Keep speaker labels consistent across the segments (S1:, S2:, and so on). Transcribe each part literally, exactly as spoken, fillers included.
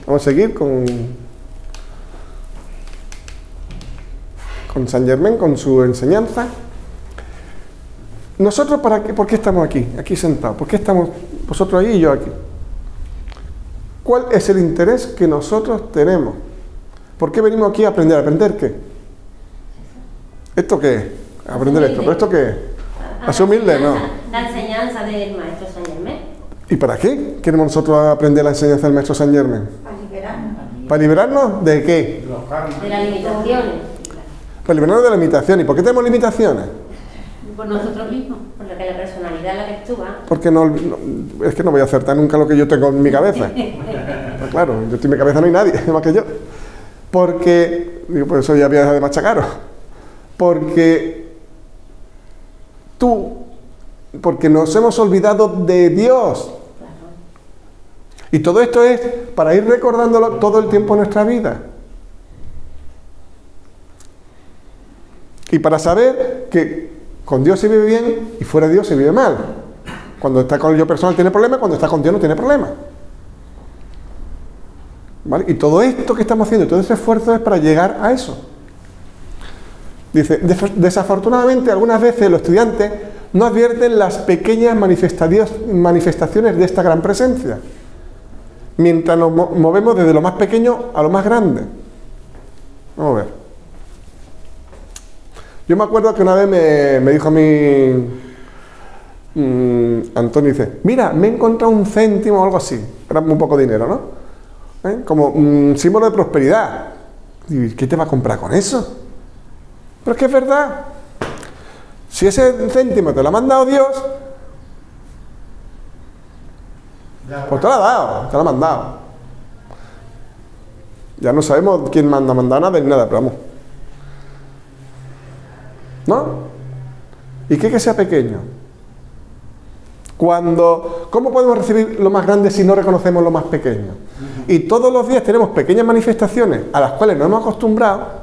S1: Vamos a seguir con, con Saint Germain, con su enseñanza. Nosotros, para qué, ¿por qué estamos aquí? Aquí sentados. ¿Por qué estamos vosotros ahí y yo aquí? ¿Cuál es el interés que nosotros tenemos? ¿Por qué venimos aquí a aprender? ¿A aprender qué? ¿Esto qué es? Aprender esto. ¿Pero esto qué es? ¿A ser humilde? No.
S2: La enseñanza del maestro Saint Germain.
S1: ¿Y para qué queremos nosotros aprender la enseñanza del maestro Saint Germain?
S2: Para liberarnos.
S1: ¿Para liberarnos de qué?
S2: De las limitaciones.
S1: Para liberarnos de las limitaciones. ¿Y por qué tenemos limitaciones?
S2: Por nosotros mismos. Por lo que la personalidad en la que actúa.
S1: Porque no, no, es que no voy a acertar nunca lo que yo tengo en mi cabeza. Pues claro, yo estoy en mi cabeza, no hay nadie más que yo. Porque, digo, por eso ya voy a dejar de machacaros. Porque tú, porque nos hemos olvidado de Dios. Y todo esto es para ir recordándolo todo el tiempo en nuestra vida. Y para saber que con Dios se vive bien y fuera de Dios se vive mal. Cuando está con el yo personal tiene problemas, cuando está con Dios no tiene problemas. ¿Vale? Y todo esto que estamos haciendo, todo ese esfuerzo es para llegar a eso. Dice, desafortunadamente algunas veces los estudiantes no advierten las pequeñas manifestaciones de esta gran presencia, mientras nos movemos desde lo más pequeño a lo más grande. Vamos a ver. Yo me acuerdo que una vez me, me dijo a mí mmm, Antonio, dice, mira, me he encontrado un céntimo o algo así, era muy poco dinero, ¿no? ¿Eh? Como un mmm, símbolo de prosperidad. ¿Y qué te va a comprar con eso? Pero es que es verdad. Si ese céntimo te lo ha mandado Dios, pues te lo ha dado, te lo ha mandado. Ya no sabemos quién manda, manda nada ni nada, pero vamos. ¿No? ¿Y qué que sea pequeño? Cuando, ¿cómo podemos recibir lo más grande si no reconocemos lo más pequeño? Y todos los días tenemos pequeñas manifestaciones a las cuales nos hemos acostumbrado.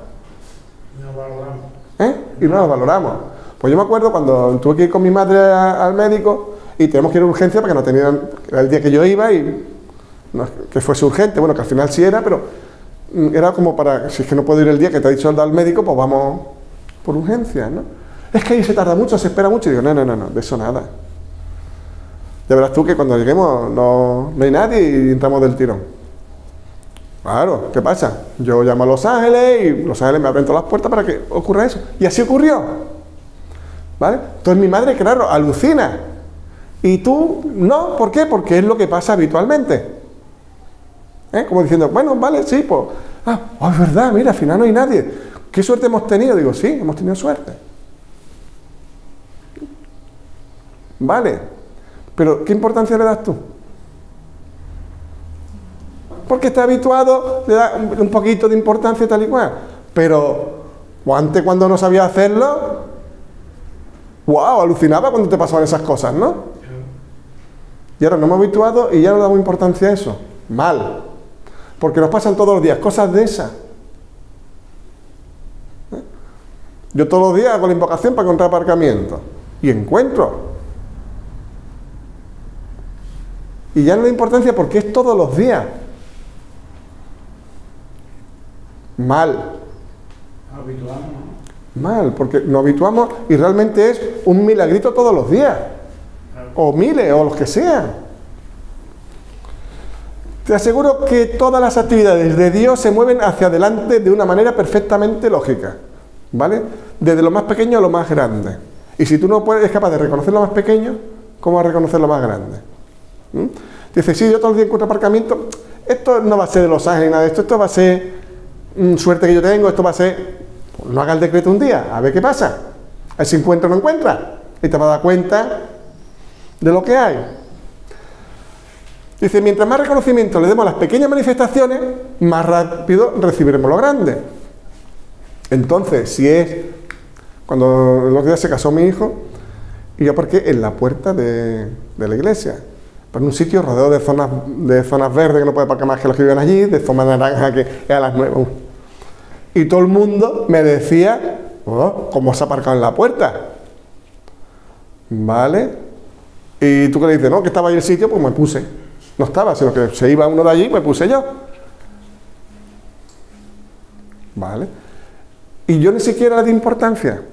S1: ¿Eh? Y no las valoramos. Pues yo me acuerdo cuando tuve que ir con mi madre a, al médico y tenemos que ir a urgencia porque no tenían, era el día que yo iba y no, que fuese urgente, bueno, que al final sí era, pero era como para, si es que no puedo ir el día que te ha dicho el al médico, pues vamos por urgencia, ¿no? Es que ahí se tarda mucho, se espera mucho, y digo, no, no, no, no, de eso nada. Ya verás tú que cuando lleguemos no, no hay nadie y entramos del tirón. Claro, ¿qué pasa? Yo llamo a Los Ángeles y Los Ángeles me abren todas las puertas para que ocurra eso. Y así ocurrió. ¿Vale? Entonces mi madre, claro, alucina. Y tú, no, ¿por qué? Porque es lo que pasa habitualmente. ¿Eh? Como diciendo, bueno, vale, sí, pues... Ah, oh, es verdad, mira, al final no hay nadie. ¿Qué suerte hemos tenido? Digo, sí, hemos tenido suerte. Vale. Pero, ¿qué importancia le das tú? Porque está habituado, le da un poquito de importancia tal y cual. Pero antes, cuando no sabía hacerlo, wow, alucinaba cuando te pasaban esas cosas, ¿no? Y ahora nos hemos habituado y ya no damos importancia a eso. Mal. Porque nos pasan todos los días cosas de esas. ¿Eh? Yo todos los días hago la invocación para encontrar aparcamiento. Y encuentro. Y ya no da importancia porque es todos los días. Mal.
S3: Habituamos.
S1: Mal, porque nos habituamos y realmente es un milagrito todos los días. O miles, o los que sean. Te aseguro que todas las actividades de Dios se mueven hacia adelante de una manera perfectamente lógica. ¿Vale? Desde lo más pequeño a lo más grande. Y si tú no puedes, eres capaz de reconocer lo más pequeño, ¿cómo vas a reconocer lo más grande? ¿Mm? Dice, sí, yo todos los días encuentro aparcamiento. Esto no va a ser de Los Ángeles, nada de esto. Esto va a ser mmm, suerte que yo tengo. Esto va a ser... Pues no haga el decreto un día, a ver qué pasa. A ver si encuentra o no encuentra. Y te vas a dar cuenta de lo que hay. Dice, mientras más reconocimiento le demos a las pequeñas manifestaciones, más rápido recibiremos lo grande. Entonces, si es... Cuando los días se casó mi hijo, y yo aparqué en la puerta de, de la iglesia. En un sitio rodeado de zonas, de zonas verdes que no puede aparcar más que los que viven allí, de zonas naranjas que es a las nueve. Y todo el mundo me decía, oh, ¿cómo se ha aparcado en la puerta? ¿Vale? Y tú que le dices, no, que estaba ahí el sitio, pues me puse. No estaba, sino que se iba uno de allí, me puse yo. ¿vale? Y yo ni siquiera le di importancia.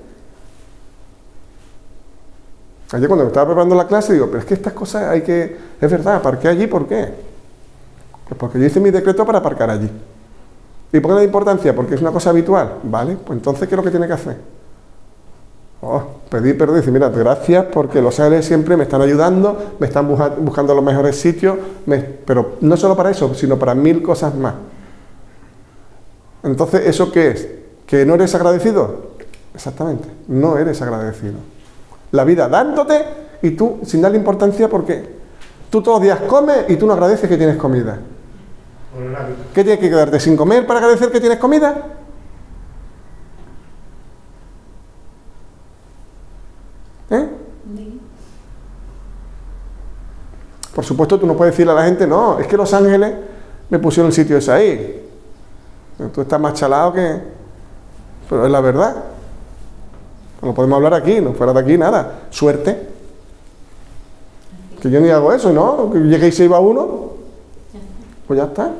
S1: Ayer cuando me estaba preparando la clase digo, pero es que estas cosas hay que... Es verdad, aparqué allí, ¿por qué? Pues porque yo hice mi decreto para aparcar allí. ¿Y por qué le da importancia? Porque es una cosa habitual, ¿vale? Pues entonces, ¿qué es lo que tiene que hacer? Oh, pedir perdón y decir, mira, gracias porque los ángeles siempre me están ayudando, me están busca buscando los mejores sitios, me... pero no solo para eso, sino para mil cosas más. Entonces, ¿eso qué es? ¿Que no eres agradecido? Exactamente, no eres agradecido. La vida dándote y tú sin darle importancia porque tú todos los días comes y tú no agradeces que tienes comida. ¿Qué tienes que quedarte sin comer para agradecer que tienes comida? ¿Eh? Por supuesto tú no puedes decirle a la gente, no, es que los ángeles me pusieron el sitio ese ahí. Tú estás más chalado que... Pero es la verdad. No podemos hablar aquí, no fuera de aquí nada. Suerte. Que yo ni hago eso, ¿no? Que llegue y se iba uno, pues ya está.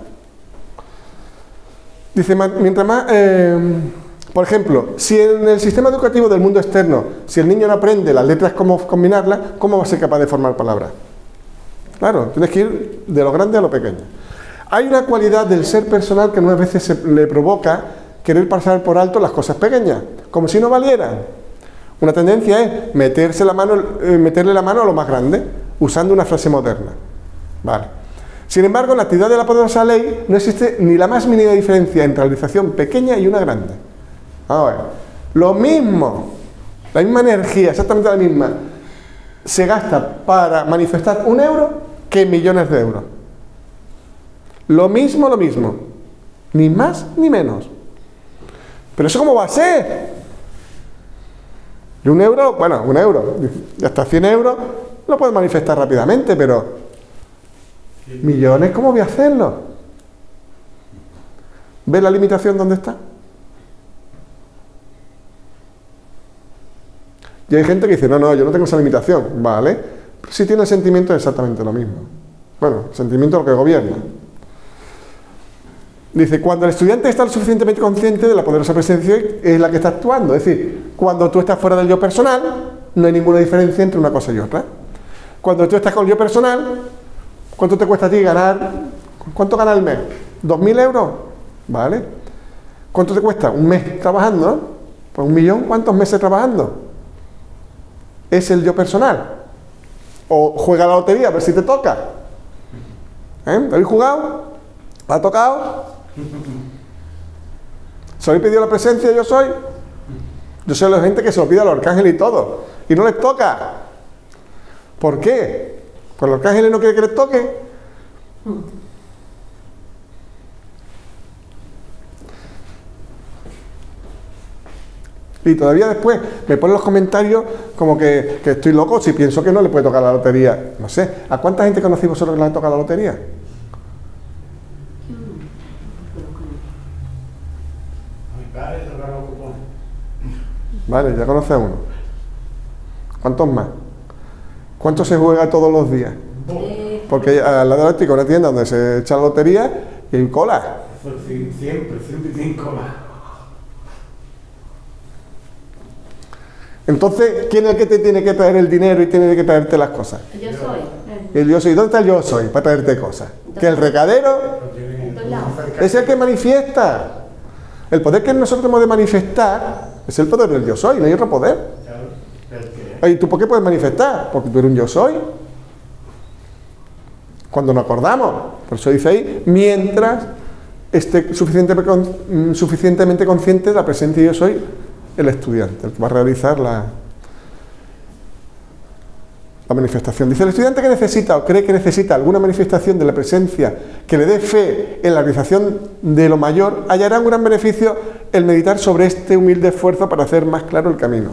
S1: Dice, mientras más... Eh, por ejemplo, si en el sistema educativo del mundo externo, si el niño no aprende las letras, cómo combinarlas, ¿cómo va a ser capaz de formar palabras? Claro, tienes que ir de lo grande a lo pequeño. Hay una cualidad del ser personal que muchas veces se le provoca querer pasar por alto las cosas pequeñas, como si no valieran. Una tendencia es meterse la mano, eh, meterle la mano a lo más grande, usando una frase moderna. Vale. Sin embargo, en la actividad de la poderosa ley no existe ni la más mínima diferencia entre la realización pequeña y una grande. A ver, lo mismo, la misma energía, exactamente la misma, se gasta para manifestar un euro que millones de euros. Lo mismo, lo mismo. Ni más ni menos. ¿Pero eso cómo va a ser? Y un euro, bueno, un euro, y hasta cien euros lo puedes manifestar rápidamente, pero millones, ¿cómo voy a hacerlo? ¿Ves la limitación dónde está? Y hay gente que dice, no, no, yo no tengo esa limitación, ¿vale? Pero si tiene el sentimiento es exactamente lo mismo. Bueno, el sentimiento es lo que gobierna. Dice, cuando el estudiante está lo suficientemente consciente de la poderosa presencia es la que está actuando. Es decir, cuando tú estás fuera del yo personal, no hay ninguna diferencia entre una cosa y otra. Cuando tú estás con el yo personal, ¿cuánto te cuesta a ti ganar? ¿Cuánto gana el mes? ¿Dos mil euros? ¿Vale? ¿Cuánto te cuesta? Un mes trabajando. Pues un millón, ¿cuántos meses trabajando? Es el yo personal. O juega la lotería a ver si te toca. ¿Eh? ¿Habéis jugado? ¿Ha tocado? ¿Se habéis pedido la presencia? Yo soy. Yo soy la gente que se lo pide a los arcángeles y todo. Y no les toca. ¿Por qué? Pues los arcángeles no quieren que les toque. Y todavía después me ponen los comentarios como que, que estoy loco si pienso que no le puede tocar la lotería. No sé, ¿a cuánta gente conocéis vosotros que le ha tocado la lotería? Vale, ya conoce a uno. ¿Cuántos más? ¿Cuánto se juega todos los días? Porque al lado de la óptica hay una tienda donde se echa la lotería y hay cola.
S3: Siempre, siempre tienen cola.
S1: Entonces, ¿quién es el que te tiene que traer el dinero y tiene que traerte las cosas?
S2: Yo soy.
S1: El yo soy. ¿Dónde está el yo soy para traerte cosas? Que el recadero es el que manifiesta. El poder que nosotros tenemos de manifestar es el poder del yo soy, no hay otro poder. ¿Y tú por qué puedes manifestar? Porque tú eres un yo soy. Cuando nos acordamos, por eso dice ahí, mientras esté suficientemente, suficientemente consciente de la presencia de yo soy el estudiante, el que va a realizar la, la manifestación. Dice, el estudiante que necesita o cree que necesita alguna manifestación de la presencia que le dé fe en la realización de lo mayor, hallará un gran beneficio el meditar sobre este humilde esfuerzo para hacer más claro el camino.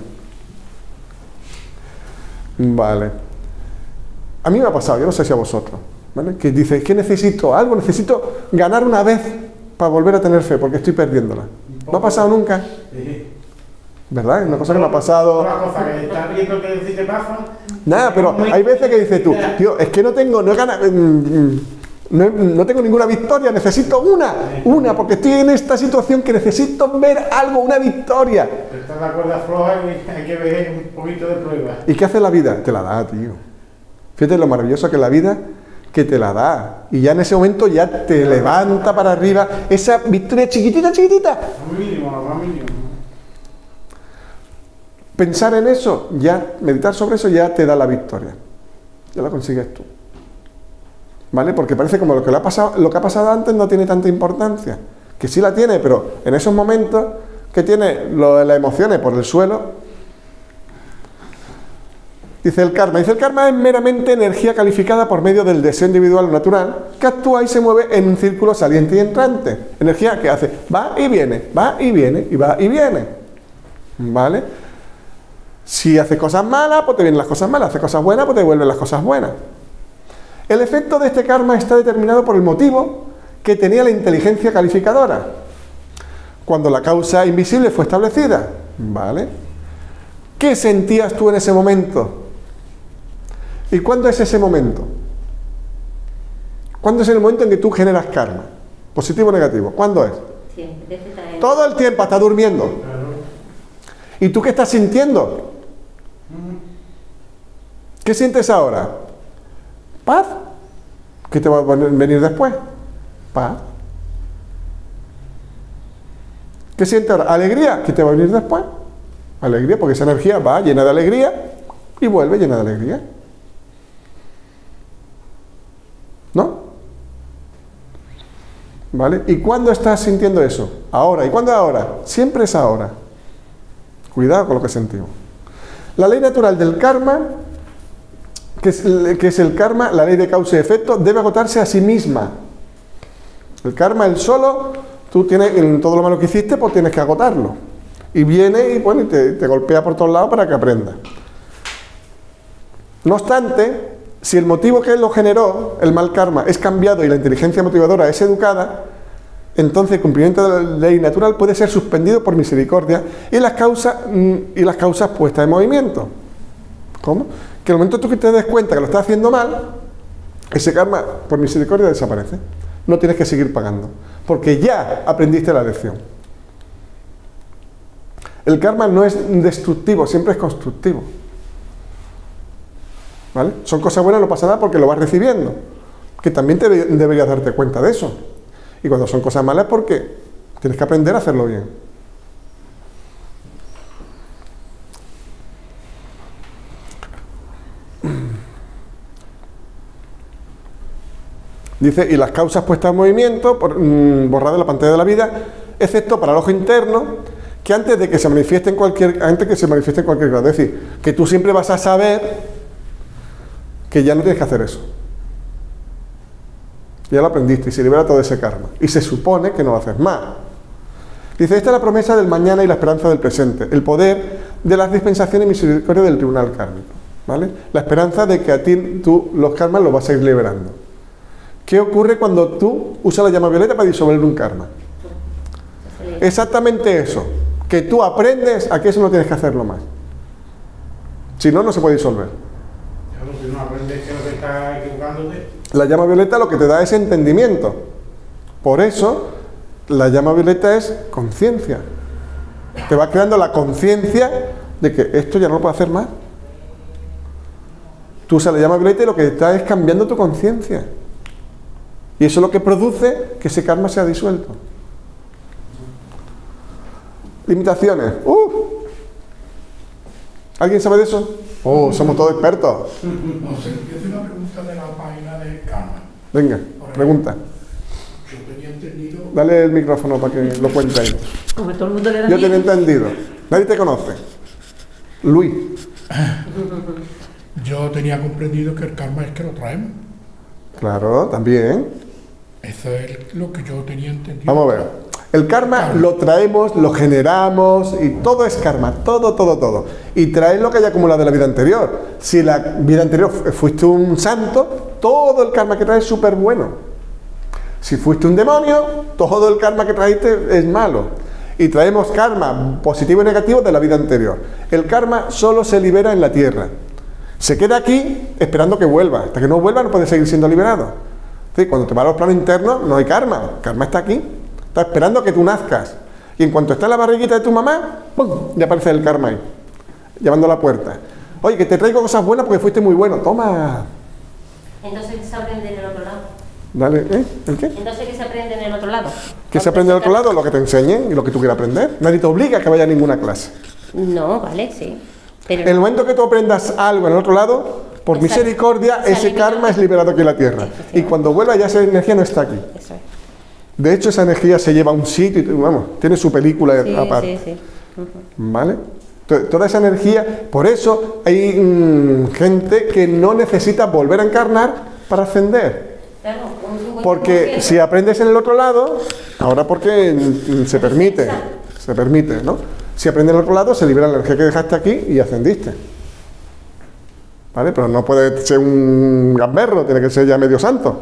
S1: Vale. A mí me ha pasado, yo no sé si a vosotros, ¿vale? Que dice, ¿qué necesito? Algo, necesito ganar una vez para volver a tener fe, porque estoy perdiéndola. ¿No ha pasado nunca? ¿Verdad? Es una cosa que me ha pasado.
S3: Una cosa que estás viendo que si te pasa.
S1: Nada, pero hay veces que dices tú, tío, es que no tengo, no he ganado. No, no tengo ninguna victoria, necesito una, una, porque estoy en esta situación que necesito ver algo, una victoria.
S3: Está la cuerda floja y hay que ver un poquito de prueba.
S1: ¿Y qué hace la vida? Te la da, tío. Fíjate lo maravilloso que es la vida, que te la da. Y ya en ese momento ya te levanta para arriba esa victoria chiquitita, chiquitita.
S3: Lo mínimo, lo mínimo.
S1: Pensar en eso, ya, meditar sobre eso ya te da la victoria. Ya la consigues tú. ¿Vale? Porque parece como lo que, le ha pasado, lo que ha pasado antes no tiene tanta importancia. Que sí la tiene, pero en esos momentos que tiene lo de las emociones por el suelo. Dice el karma. Dice el karma es meramente energía calificada por medio del deseo individual o natural que actúa y se mueve en un círculo saliente y entrante. Energía que hace, va y viene, va y viene, y va y viene. ¿Vale? Si hace cosas malas, pues te vienen las cosas malas. Hace cosas buenas, pues te vuelven las cosas buenas. El efecto de este karma está determinado por el motivo que tenía la inteligencia calificadora cuando la causa invisible fue establecida. ¿Vale? ¿Qué sentías tú en ese momento? ¿Y cuándo es ese momento? ¿Cuándo es el momento en que tú generas karma? ¿Positivo o negativo? ¿Cuándo es?
S2: Siempre, desde
S1: Todo el tiempo, hasta durmiendo. ¿Y tú qué estás sintiendo? ¿Qué sientes ahora? ¿Paz? ¿Qué te va a venir después? Paz. ¿Qué sientes ahora? ¿Alegría? ¿Qué te va a venir después? Alegría, porque esa energía va llena de alegría y vuelve llena de alegría. ¿No? ¿Vale? ¿Y cuándo estás sintiendo eso? Ahora. ¿Y cuándo es ahora? Siempre es ahora. Cuidado con lo que sentimos. La ley natural del karma, que es, que es el karma, la ley de causa y efecto, debe agotarse a sí misma. El karma, el solo, tú tienes, en todo lo malo que hiciste, pues tienes que agotarlo. Y viene y, bueno, y te, te golpea por todos lados para que aprendas. No obstante, si el motivo que lo generó, el mal karma, es cambiado y la inteligencia motivadora es educada, entonces el cumplimiento de la ley natural puede ser suspendido por misericordia y las causas, y las causas puestas en movimiento. ¿Cómo? Que el momento tú que te des cuenta que lo estás haciendo mal, ese karma por misericordia desaparece. No tienes que seguir pagando, porque ya aprendiste la lección. El karma no es destructivo, siempre es constructivo. ¿Vale? Son cosas buenas, no pasa nada porque lo vas recibiendo. Que también te deberías darte cuenta de eso. Y cuando son cosas malas es porque tienes que aprender a hacerlo bien. Dice, y las causas puestas en movimiento, por, mmm, borradas de la pantalla de la vida, excepto para el ojo interno, que antes de que se manifieste en cualquier, antes que se manifieste en cualquier grado. Es decir, que tú siempre vas a saber que ya no tienes que hacer eso. Ya lo aprendiste y se libera todo ese karma. Y se supone que no lo haces más. Dice, esta es la promesa del mañana y la esperanza del presente. El poder de las dispensaciones y misericordia del tribunal kármico. ¿Vale? La esperanza de que a ti tú los karmas los vas a ir liberando. ¿Qué ocurre cuando tú usas la llama violeta para disolver un karma? Exactamente eso. Que tú aprendes a que eso no tienes que hacerlo más. Si no, no se puede disolver.
S3: Si no aprendes que lo que estás equivocándote.
S1: La llama violeta lo que te da es entendimiento. Por eso, la llama violeta es conciencia. Te va creando la conciencia de que esto ya no lo puedo hacer más. Tú usas la llama violeta y lo que está es cambiando tu conciencia. Y eso es lo que produce que ese karma sea disuelto. Limitaciones. ¡Uh! ¿Alguien sabe de eso? Oh, somos todos expertos.
S4: No sé, yo tengo una pregunta de la página de karma.
S1: Venga, pregunta.
S4: Yo tenía entendido...
S1: Dale el micrófono para que lo cuente ahí.
S2: Como todo el mundo le da
S1: Yo
S2: miedo.
S1: tenía entendido. Nadie te conoce. Luis.
S4: Yo tenía comprendido que el karma es que lo traemos.
S1: Claro, también.
S4: Eso es lo que yo tenía entendido.
S1: Vamos a ver. El karma lo traemos, lo generamos y todo es karma, todo, todo, todo. Y traes lo que haya acumulado de la vida anterior. Si la vida anterior fuiste un santo, todo el karma que traes es súper bueno. Si fuiste un demonio, todo el karma que traíste es malo. Y traemos karma positivo y negativo de la vida anterior. El karma solo se libera en la tierra. Se queda aquí esperando que vuelva. Hasta que no vuelva no puede seguir siendo liberado. Sí, cuando te vas a los planos internos no hay karma, el karma está aquí, está esperando a que tú nazcas. Y en cuanto está en la barriguita de tu mamá, ¡pum!, ya aparece el karma ahí, llamando a la puerta. Oye, que te traigo cosas buenas porque fuiste muy bueno, toma.
S2: Entonces, ¿qué se aprende en el otro lado?
S1: Dale, ¿eh? ¿El qué?
S2: Entonces, ¿qué se aprende en el otro lado?
S1: ¿Qué se aprende del otro lado? Lo que te enseñen y lo que tú quieras aprender. Nadie te obliga a que vaya a ninguna clase.
S2: No, vale, sí. Pero
S1: En el momento que tú aprendas algo en el otro lado, por
S2: Exacto.
S1: misericordia,
S2: Se
S1: ese
S2: elimina.
S1: karma es liberado aquí en la tierra. Y cuando vuelva ya esa energía no está aquí.
S2: eso es.
S1: De hecho, esa energía se lleva a un sitio y, vamos, tiene su película
S2: Sí,
S1: aparte.
S2: sí, sí. Ujú.
S1: ¿Vale? Entonces, toda esa energía, por eso hay mm, gente que no necesita volver a encarnar para ascender.
S2: Claro, un cincuenta por ciento.
S1: Porque si aprendes en el otro lado, ahora porque mm, se permite, se permite, ¿no? Si aprendes en el otro lado, se libera la energía que dejaste aquí y ascendiste. ¿Vale? Pero no puede ser un gamberro, tiene que ser ya medio santo.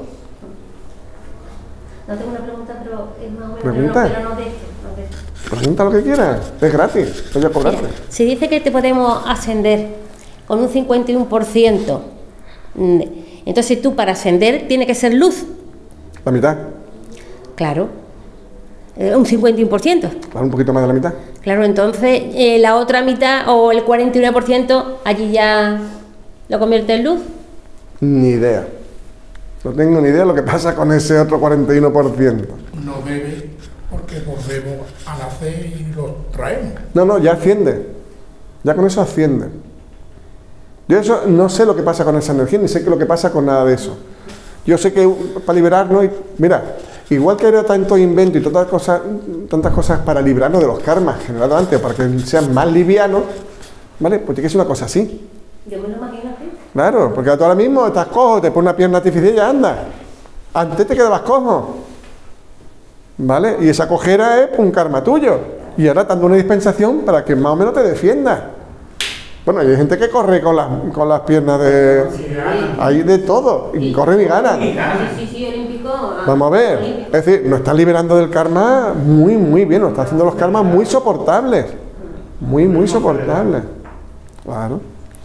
S2: No tengo una pregunta, pero es más o menos.
S1: Pregunta.
S2: Pero no, pero no de esto. No de esto.
S1: Pregunta lo que quieras, es gratis, voy a cobrarte.
S2: Mira, se dice que te podemos ascender con un cincuenta y uno por ciento. Mm, Entonces tú para ascender tiene que ser luz.
S1: La mitad,
S2: Claro. Eh, un cincuenta y uno por ciento.
S1: vale, un poquito más de la mitad.
S2: Claro, entonces eh, la otra mitad o el cuarenta y uno por ciento allí ya lo convierte en luz.
S1: Ni idea. No tengo ni idea de lo que pasa con ese otro cuarenta y uno por ciento.
S4: No bebe porque volvemos a nacer y los traemos.
S1: No, no, ya asciende. Ya con eso asciende. Yo eso no sé lo que pasa con esa energía, ni sé qué lo que pasa con nada de eso. Yo sé que para liberarnos, y, mira, igual que era tanto invento y tantas cosas, tantas cosas para librarnos de los karmas generados antes, para que sean más livianos, ¿vale? Pues tiene que ser una cosa así.
S2: Yo me lo imagino así.
S1: Claro, porque tú ahora mismo estás cojo, te pones una pierna artificial y ya andas. Antes te quedabas cojo. ¿Vale? Y esa cojera es un karma tuyo. Y ahora te dando una dispensación para que más o menos te defiendas. Bueno, hay gente que corre con las, con las piernas de... Hay de todo, y corren y ganan.
S2: Sí, sí, sí, olímpico. ah,
S1: Vamos a ver.
S2: olímpico.
S1: Es decir, nos está liberando del karma muy, muy bien. Nos está haciendo los karmas muy soportables. Muy, muy soportables. Claro.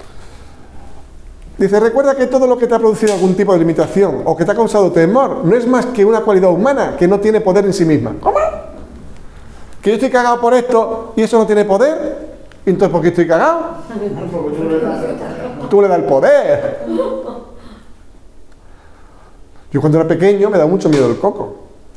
S1: Dice, recuerda que todo lo que te ha producido algún tipo de limitación o que te ha causado temor no es más que una cualidad humana que no tiene poder en sí misma. ¿Cómo? ¿Que yo estoy cagado por esto y eso no tiene poder? Entonces, ¿por qué estoy cagado?
S3: Porque tú le das.
S1: Tú le das el poder. Yo cuando era pequeño me daba mucho miedo el coco.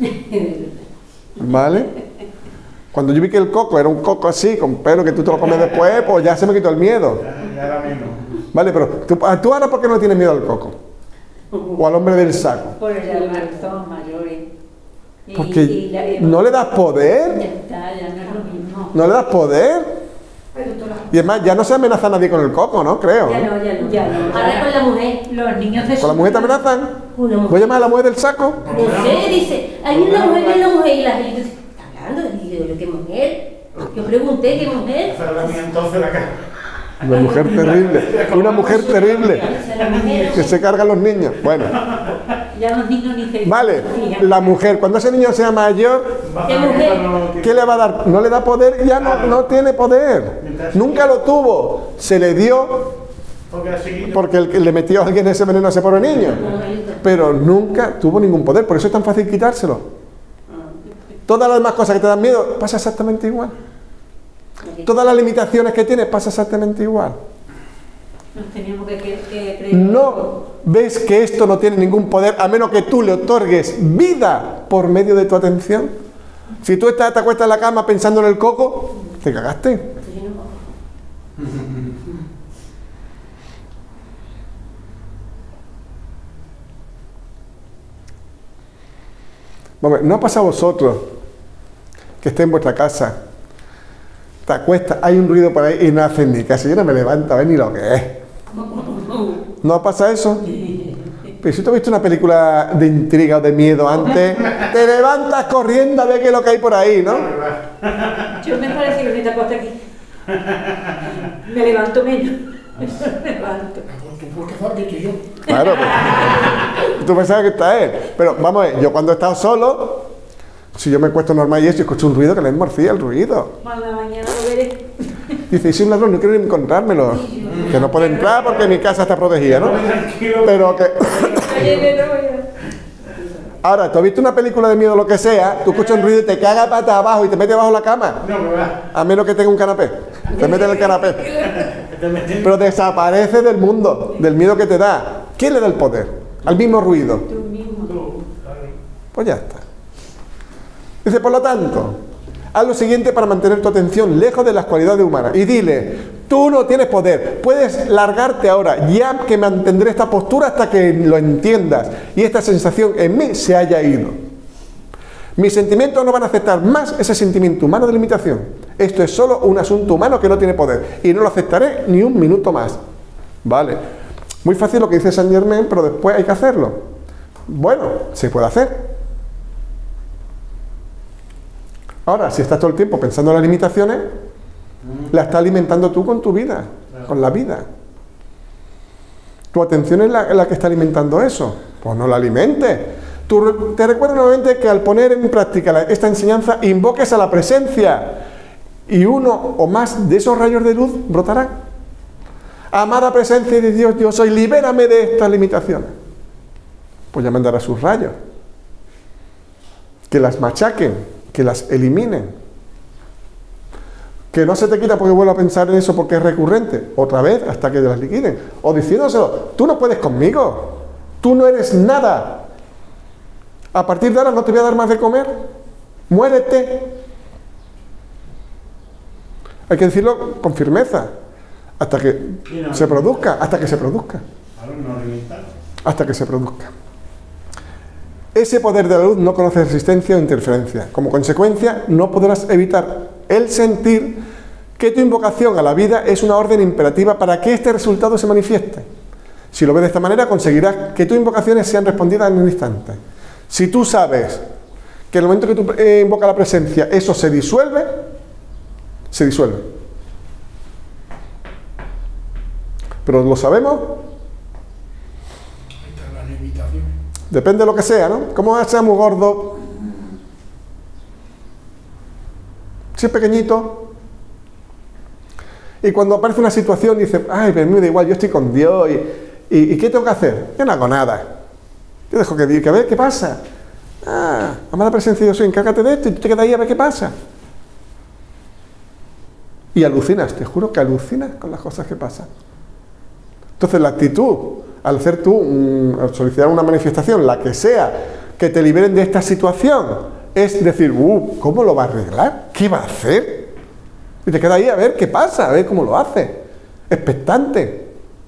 S1: ¿Vale? Cuando yo vi que el coco era un coco así, con pelo que tú te lo comes después, pues ya se me quitó el miedo.
S3: Ya, ya ahora mismo.
S1: Vale, pero ¿tú, tú ahora por qué no tienes miedo al coco? O al hombre del saco.
S5: Por el son mayores. Y-
S1: Porque
S5: y la-
S1: no le das
S5: Ya
S1: poder.
S5: está, ya no es lo mismo.
S1: No le das poder. Y es más, ya no se amenaza a nadie con el coco, ¿no? Creo.
S2: Ya
S1: ¿no?
S2: no, ya no.
S5: Ya no.
S2: Ahora con la mujer.
S5: Los niños de
S1: ¿Con la mujer te amenazan?
S2: Una
S1: ¿Voy a
S2: mujer.
S1: llamar a la mujer del saco?
S2: No sé, dice, hay una mujer que es la mujer y la gente dice, ¿está hablando? Y yo, ¿qué mujer? Yo pregunté, ¿qué mujer?
S3: Esa era la mía entonces la cara.
S1: Una mujer terrible. Una mujer terrible.
S2: Esa es la mujer.
S1: Que se cargan los niños. Bueno,
S5: Ya los niños ni se
S1: vale.
S5: fijan.
S1: La mujer, cuando ese niño sea mayor,
S2: ¿Qué mujer?
S1: ¿qué le va a dar? No le da poder, ya no, no tiene poder. Nunca lo tuvo. Se le dio
S3: Porque era chiquito.
S1: porque el que le metió a alguien ese veneno a ese pobre niño. Pero nunca tuvo ningún poder. Por eso es tan fácil quitárselo. Todas las demás cosas que te dan miedo, pasa exactamente igual. Todas las limitaciones que tienes, pasa exactamente igual.
S5: Nos teníamos que, que, que creer.
S1: No ves que esto no tiene ningún poder a menos que tú le otorgues vida por medio de tu atención. Si tú estás, te acuestas en la cama pensando en el coco, te cagaste. Vamos a ver, ¿no ha pasado a vosotros que esté en vuestra casa, te acuestas, hay un ruido por ahí y no hacen ni caso? Yo no me levanto a ver ni lo que es. ¿No pasa eso? Pero si tú has visto una película de intriga o de miedo antes, te levantas corriendo a ver qué es lo que hay por ahí, ¿no?
S5: Yo me parece que me tapo hasta aquí. Me levanto menos. Me levanto.
S4: Tú porque sabes que estoy yo.
S1: Claro, pues, tú pensabas que está él. Pero vamos a ver, yo cuando he estado solo, si yo me cuesto normal y eso y escucho un ruido, que le enmorcilla el ruido.
S5: A la mañana lo veré.
S1: Dice, y si un ladrón, no quiero ni encontrármelo. Que no puede entrar porque mi casa está protegida, ¿no? Pero que...
S5: Ayer no voy a-
S1: Ahora, tú has visto una película de miedo o lo que sea, tú escuchas un ruido y te cagas patas abajo y te metes bajo la cama.
S3: No me va.
S1: A menos que tenga un canapé. Te metes en el canapé.
S3: Te metí-
S1: Pero desaparece del mundo, del miedo que te da. ¿Quién le da el poder? Al mismo ruido.
S5: Tú mismo.
S3: Tú, claro.
S1: Pues ya está. Dice, por lo tanto, haz lo siguiente para mantener tu atención lejos de las cualidades humanas. Y dile, tú no tienes poder, puedes largarte ahora, ya que mantendré esta postura hasta que lo entiendas y esta sensación en mí se haya ido. Mis sentimientos no van a aceptar más ese sentimiento humano de limitación. Esto es solo un asunto humano que no tiene poder y no lo aceptaré ni un minuto más. Vale, muy fácil lo que dice Saint Germain, pero después hay que hacerlo. Bueno, se puede hacer. Ahora, si estás todo el tiempo pensando en las limitaciones, la estás alimentando tú con tu vida, con la vida. Tu atención es la, la que está alimentando eso. Pues no la alimentes. Tú, te recuerdo nuevamente que al poner en práctica la, esta enseñanza, invoques a la presencia y uno o más de esos rayos de luz brotarán. Amada presencia de Dios, yo soy, libérame de estas limitaciones. Pues ya mandará sus rayos. Que las machaquen, que las eliminen. Que no se te quita porque vuelvo a pensar en eso porque es recurrente. Otra vez hasta que las liquiden. O diciéndoselo, tú no puedes conmigo. Tú no eres nada. A partir de ahora no te voy a dar más de comer. Muérete. Hay que decirlo con firmeza. Hasta que se produzca. Hasta que se produzca.
S3: Claro, no limitar.
S1: Hasta que se produzca. Ese poder de la luz no conoce resistencia o interferencia. Como consecuencia, no podrás evitar el sentir que tu invocación a la vida es una orden imperativa para que este resultado se manifieste. Si lo ves de esta manera, conseguirás que tus invocaciones sean respondidas en un instante. Si tú sabes que en el momento que tú eh, invocas la presencia, eso se disuelve, se disuelve. Pero lo sabemos.
S4: Ahí está la limitación.
S1: Depende de lo que sea, ¿no? Como sea muy gordo, si es pequeñito, y cuando aparece una situación dice, ay, pero me da igual, yo estoy con Dios, y, y, ¿y qué tengo que hacer? Yo no hago nada. Yo dejo que diga, que a ver qué pasa. Ah, amada presencia de Dios, encárgate de esto, y tú te quedas ahí a ver qué pasa. Y alucinas, te juro que alucinas con las cosas que pasan. Entonces la actitud, al hacer tú, um, al solicitar una manifestación, la que sea, que te liberen de esta situación, es decir, uh, ¿cómo lo va a arreglar? ¿Qué va a hacer? Y te quedas ahí a ver qué pasa, a ver cómo lo hace. Expectante.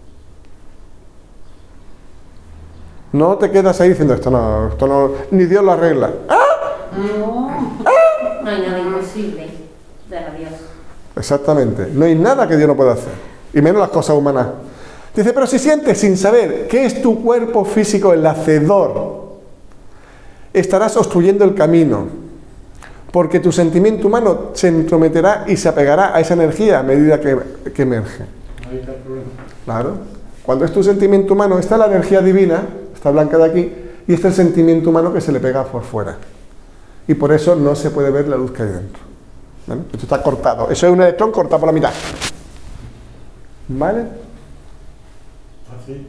S1: No te quedas ahí diciendo, esto no, esto no, ni Dios lo arregla. ¡Ah!
S5: No.
S2: No hay nada imposible para Dios.
S1: Exactamente. No hay nada que Dios no pueda hacer. Y menos las cosas humanas. Dice, pero si sientes sin saber qué es tu cuerpo físico el hacedor, estarás obstruyendo el camino, porque tu sentimiento humano se entrometerá y se apegará a esa energía a medida que, que emerge.
S3: Ahí está el problema.
S1: Claro. Cuando es tu sentimiento humano, está la energía divina, está blanca de aquí, y está el sentimiento humano que se le pega por fuera. Y por eso no se puede ver la luz que hay dentro. ¿Vale? Esto está cortado. Eso es un electrón cortado por la mitad. ¿Vale?
S3: Así.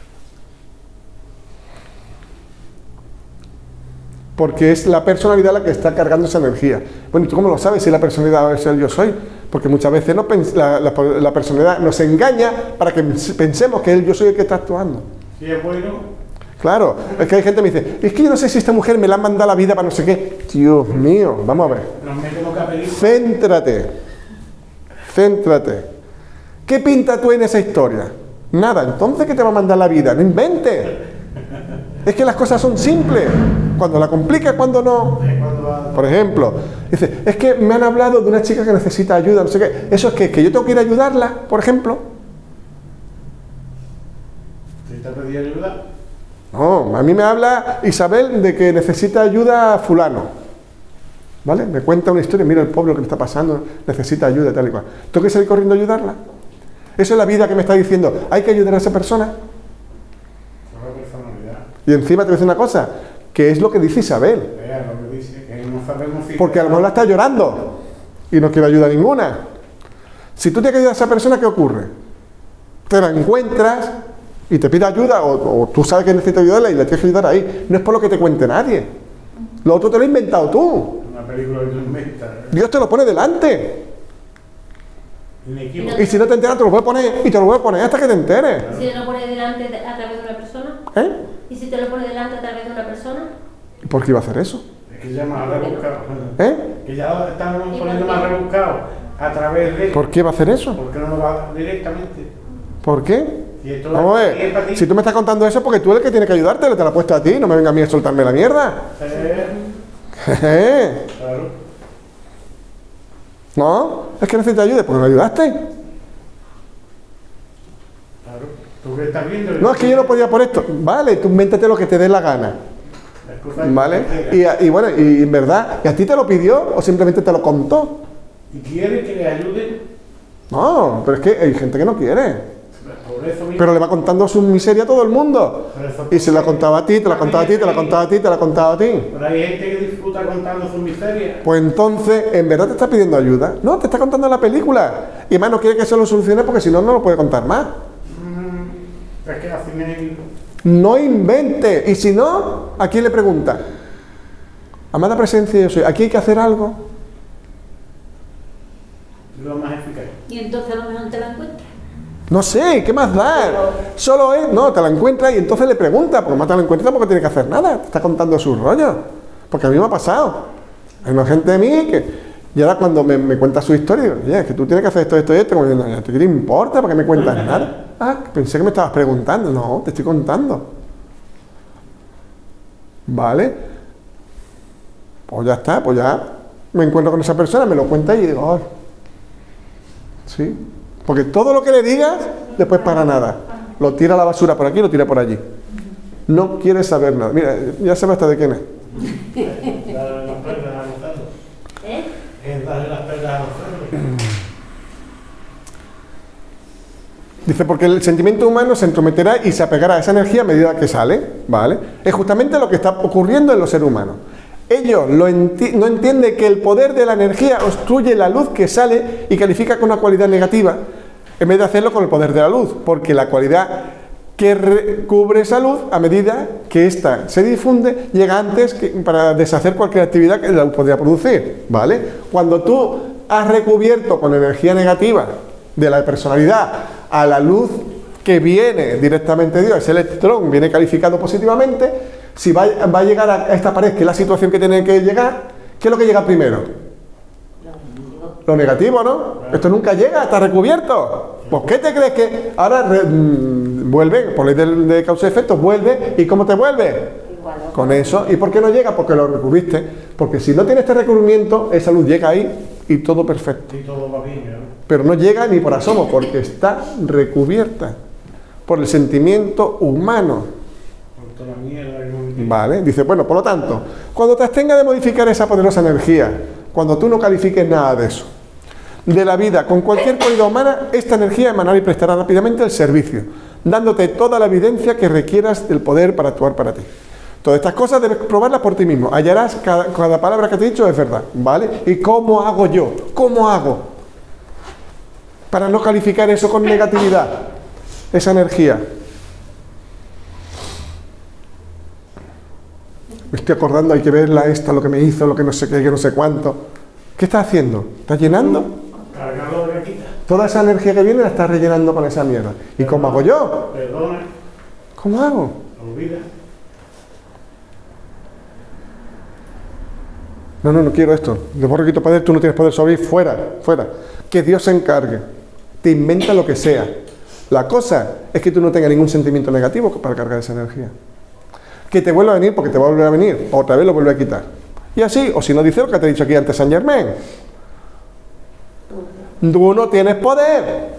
S1: Porque es la personalidad la que está cargando esa energía. Bueno, ¿y tú cómo lo sabes si la personalidad es el yo soy? Porque muchas veces no la, la, la personalidad nos engaña para que pensemos que el yo soy el que está actuando.
S3: Si es bueno,
S1: Claro, es que hay gente que me dice, es que yo no sé si esta mujer me la ha mandado la vida para no sé qué. Dios mío, vamos a ver.
S3: nos mete boca peligro.
S1: Céntrate. Céntrate. ¿Qué pinta tú en esa historia? Nada, entonces ¿qué te va a mandar la vida? No inventes. Es que las cosas son simples. Cuando la complicas, cuando no. Por ejemplo, dice, es que me han hablado de una chica que necesita ayuda, no sé qué. Eso es que, que yo tengo que ir a ayudarla, por ejemplo.
S3: Si te pedí ayuda,
S1: No, a mí me habla Isabel de que necesita ayuda a fulano. ¿Vale? Me cuenta una historia, mira el pueblo que le está pasando, necesita ayuda, tal y cual. ¿Tengo que salir corriendo a ayudarla? Eso es la vida que me está diciendo, hay que ayudar a esa persona.
S3: solo personalidad.
S1: Y encima te voy a decir una cosa, que es lo que dice Isabel.
S3: Vea lo que dice, que no sabemos si...
S1: Porque a lo mejor la está llorando y no quiere ayuda ninguna. Si tú tienes que ayudar a esa persona, ¿qué ocurre? Te la encuentras y te pide ayuda, o, o tú sabes que necesitas ayudarla y le tienes que ayudar ahí, no es por lo que te cuente nadie. Lo otro te lo has inventado tú.
S3: Una película que tú inventas.
S1: Dios te lo pone delante.
S3: Inequívoco.
S1: Y si no te enteras, te lo voy a poner y te lo voy a poner hasta que te enteres.
S2: ¿Y si te lo pone delante de- a través de una persona?
S1: ¿Eh?
S2: ¿Y si te lo pone delante a través de una persona?
S1: ¿Por qué iba a hacer eso?
S3: Es que ya más rebuscado.
S1: ¿Eh?
S3: Que ya lo están
S2: ¿Y
S3: poniendo
S2: por qué?
S3: más rebuscado a través de.
S1: ¿Por qué va a hacer eso?
S3: Porque no lo va directamente.
S1: ¿Por qué?
S3: Si esto
S1: Vamos a
S3: es para
S1: ver,
S3: ti.
S1: si tú me estás contando eso porque tú eres el que tiene que ayudarte, le te la he puesto a ti, no me venga a mí a soltarme la mierda.
S3: Eh,
S1: Jeje.
S3: claro.
S1: No, es que necesitas ayuda, porque me ayudaste.
S3: Claro. ¿Tú qué estás viendo?
S1: No, es que yo no podía por esto. Vale, tú invéntate lo que te dé la gana.
S3: Las cosas que
S1: ¿Vale?
S3: tú
S1: Y,
S3: quieras.
S1: y bueno, y en verdad, ¿y a ti te lo pidió o simplemente te lo contó?
S3: ¿Y quiere que le ayude?
S1: No, pero es que hay gente que no quiere.
S3: Por eso mismo.
S1: Pero le va contando su miseria a todo el mundo.
S3: Por eso-
S1: Y se la contaba a ti, te la contaba a ti, te la contaba a ti, te la contaba a ti.
S3: Pero hay gente que disfruta contando sus miserias.
S1: Pues entonces, ¿en verdad te está pidiendo ayuda? No, te está contando la película. Y además no quiere que se lo solucione porque si no, no lo puede contar más.
S3: Mm, es que al final.
S1: No invente. Y si no, ¿a quién le pregunta? Amada presencia, yo soy. Aquí hay que hacer algo.
S3: Lo más eficaz.
S5: Y entonces a lo mejor te la encuentras.
S1: No sé, ¿qué más da? Solo es, no, te la encuentra y entonces le pregunta, porque más te la encuentra porque tiene que hacer nada, te está contando su rollo. Porque a mí me ha pasado. Hay una gente de mí que, y ahora cuando me, me cuenta su historia, digo, oye, es que tú tienes que hacer esto, esto y esto, como diciendo, ¿a ti qué te importa? ¿Por qué me cuentas nada? Ah, pensé que me estabas preguntando. No, te estoy contando. ¿Vale? Pues ya está, pues ya me encuentro con esa persona, me lo cuenta y digo, ay, sí. Porque todo lo que le digas, después para nada. Lo tira a la basura por aquí, lo tira por allí. No quiere saber nada. Mira, ya sabe hasta de quién es.
S3: Darle las perlas a los cerdos.
S2: ¿Eh?
S3: Es darle las perlas a los cerdos.
S1: Dice, porque el sentimiento humano se entrometerá y se apegará a esa energía a medida que sale, ¿vale? Es justamente lo que está ocurriendo en los seres humanos. Ellos lo enti- no entienden que el poder de la energía obstruye la luz que sale y califica con una cualidad negativa, en vez de hacerlo con el poder de la luz, porque la cualidad que re- cubre esa luz, a medida que ésta se difunde, llega antes que, para deshacer cualquier actividad que la luz podría producir, ¿vale? Cuando tú has recubierto con energía negativa de la personalidad a la luz que viene directamente de Dios, ese electrón viene calificado positivamente, si va, va a llegar a esta pared, que es la situación que tiene que llegar, ¿qué es lo que llega primero? Lo negativo, ¿no? Esto nunca llega, está recubierto. ¿Pues qué te crees que ahora re- mm, vuelve, por ley de, de causa y efecto, vuelve, y cómo te vuelve? Con eso. ¿Y por qué no llega? Porque lo recubriste. Porque si no tienes este recubrimiento, esa luz llega ahí y todo perfecto.
S3: Y todo va bien, ¿no?
S1: Pero no llega ni por asomo, porque está recubierta por el sentimiento humano.
S3: Por toda la mierda que hemos metido.
S1: ¿Vale? Dice, bueno, por lo tanto, cuando te abstenga de modificar esa poderosa energía, cuando tú no califiques nada de eso, de la vida, con cualquier cualidad humana, esta energía emanará y prestará rápidamente el servicio, dándote toda la evidencia que requieras del poder para actuar para ti. Todas estas cosas debes probarlas por ti mismo. Hallarás cada, cada palabra que te he dicho es verdad, ¿vale? ¿Y cómo hago yo? ¿Cómo hago? Para no calificar eso con negatividad, esa energía. Me estoy acordando, hay que verla esta, lo que me hizo, lo que no sé qué, que no sé cuánto. ¿Qué estás haciendo? ¿Estás llenando?
S3: Cargarlo de quita.
S1: Toda esa energía que viene la estás rellenando con esa mierda. ¿Y cómo hago yo?
S3: Perdona,
S1: ¿Cómo hago?
S3: olvida.
S1: No, no, no quiero esto. De borro quito poder, tú no tienes poder sobre mí. Fuera, fuera. Que Dios se encargue. Te inventa lo que sea. La cosa es que tú no tengas ningún sentimiento negativo para cargar esa energía. Que te vuelva a venir porque te va a volver a venir. Otra vez lo vuelve a quitar. Y así, o si no dice lo que te he dicho aquí antes, Saint Germain. Tú no tienes poder.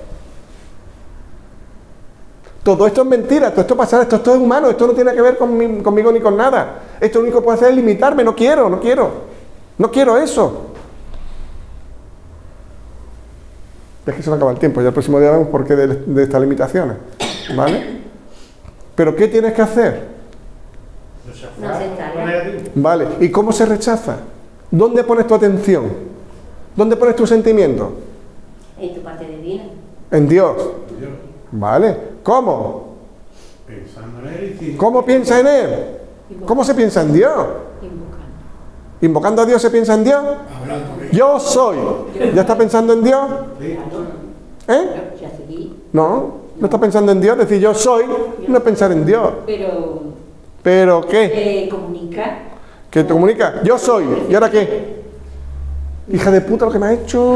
S1: Todo esto es mentira, todo esto pasará, esto, esto es humano, esto no tiene que ver con mi- conmigo ni con nada. Esto lo único que puede hacer es limitarme, no quiero, no quiero. No quiero eso. Es que se me acaba el tiempo, ya el próximo día vemos por qué de, de estas limitaciones. ¿Vale? Pero ¿qué tienes que hacer?
S2: No aceptar,
S3: Lo
S2: ¿eh?
S3: negativo.
S1: Vale, ¿y cómo se rechaza? ¿Dónde pones tu atención? ¿Dónde pones tu sentimiento?
S2: En tu parte divina.
S1: En Dios.
S3: Dios.
S1: ¿Vale? ¿Cómo?
S3: Pensando en él y sin-
S1: ¿Cómo piensa en Él? ¿Cómo se piensa en Dios?
S5: Invocando.
S1: ¿Invocando a Dios se piensa en Dios?
S4: Hablando de
S1: Yo soy. ¿Ya está pensando en Dios?
S3: Sí.
S1: ¿Eh?
S5: Ya seguí.
S1: No, no está pensando en Dios. Decir yo soy, no es pensar en Dios.
S5: Pero
S1: ¿Pero qué?
S5: eh, comunica.
S1: ¿Qué te comunica? Yo soy. ¿Y ahora qué? Hija de puta lo que me ha hecho.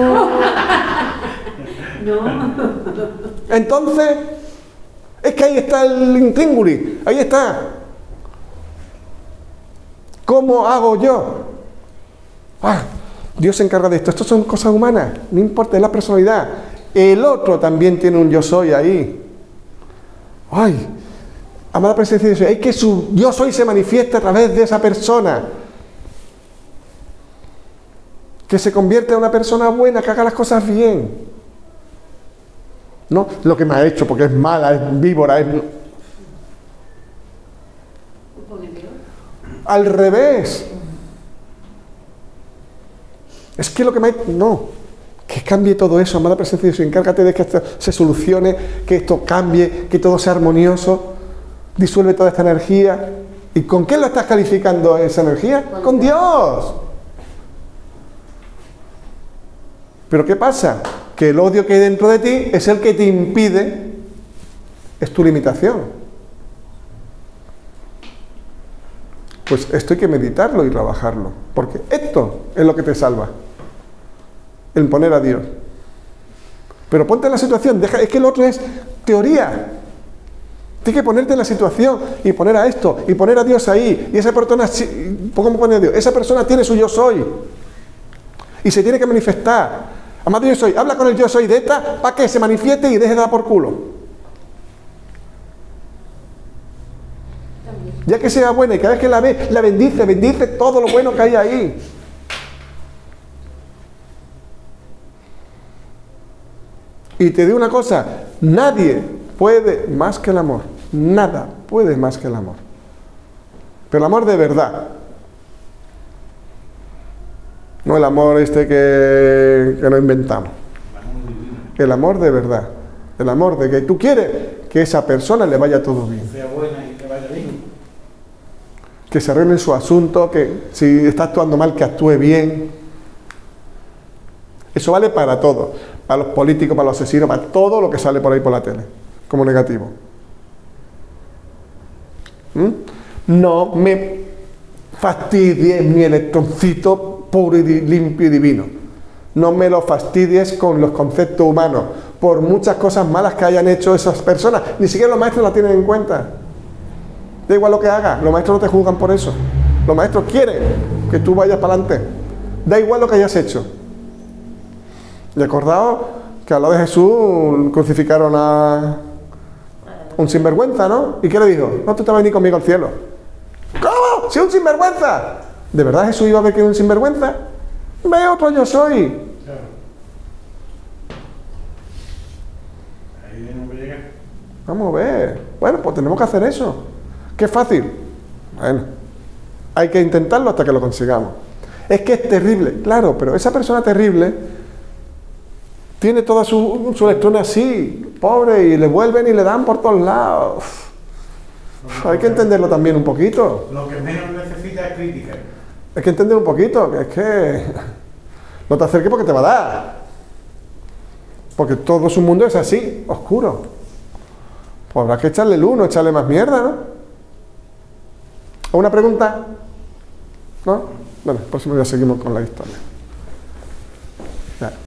S5: No.
S1: Entonces, es que ahí está el intríngulis. Ahí está. ¿Cómo hago yo? Ah, Dios se encarga de esto. Esto son cosas humanas. No importa, es la personalidad. El otro también tiene un yo soy ahí. Ay, amada presencia de Dios, es que su yo soy se manifiesta a través de esa persona. Que se convierta en una persona buena, que haga las cosas bien. No lo que me ha hecho, porque es mala, es víbora, es... Al revés. Es que lo que me ha... No. Que cambie todo eso, amada presencia de Dios. Encárgate de que esto se solucione, que esto cambie, que todo sea armonioso. Disuelve toda esta energía. ¿Y con qué lo estás calificando esa energía? Con Dios. Pero ¿qué pasa? Que el odio que hay dentro de ti es el que te impide, es tu limitación. Pues esto hay que meditarlo y trabajarlo, porque esto es lo que te salva, el poner a Dios. Pero ponte en la situación, deja, es que el otro es teoría. Tienes que ponerte en la situación y poner a esto, y poner a Dios ahí, y esa persona, ¿cómo pone a Dios? Esa persona tiene su yo soy, y se tiene que manifestar. Amado yo soy, habla con el yo soy de esta para que se manifieste y deje de dar por culo. Ya que sea buena y cada vez que la ve, la bendice, bendice todo lo bueno que hay ahí. Y te digo una cosa, nadie puede más que el amor. Nada puede más que el amor. Pero el amor de verdad. No el amor este que, que nos inventamos. El amor de verdad. El amor de que tú quieres que a esa persona le vaya todo bien.
S3: Sea buena y que vaya bien.
S1: Que se arregle su asunto, que si está actuando mal, que actúe bien. Eso vale para todo. Para los políticos, para los asesinos, para todo lo que sale por ahí por la tele. Como negativo. ¿Mm? No me fastidies mi electroncito puro y limpio y divino. No me lo fastidies con los conceptos humanos, por muchas cosas malas que hayan hecho esas personas. Ni siquiera los maestros la tienen en cuenta. Da igual lo que hagas, los maestros no te juzgan por eso. Los maestros quieren que tú vayas para adelante. Da igual lo que hayas hecho. Y acordaos que al lado de Jesús crucificaron a un sinvergüenza, ¿no? ¿Y qué le dijo? No, tú te vas a venir conmigo al cielo. ¿Cómo? ¡Si es un sinvergüenza! ¿De verdad Jesús iba a ver que es un sinvergüenza? Ve otro yo soy.
S3: Claro. Ahí tenemos que llegar.
S1: Vamos a ver. Bueno, pues tenemos que hacer eso. ¿Qué fácil? Bueno, hay que intentarlo hasta que lo consigamos. Es que es terrible, claro, pero esa persona terrible tiene toda su, su electrón así, pobre, y le vuelven y le dan por todos lados. Uf, hay que entenderlo también un poquito.
S3: Lo que menos necesita es crítica.
S1: Hay que entender un poquito, que es que no te acerques porque te va a dar. Porque todo su mundo es así, oscuro. Pues habrá que echarle luz, no echarle más mierda, ¿no? ¿Alguna pregunta? ¿No? Bueno, el próximo día seguimos con la historia. Ya.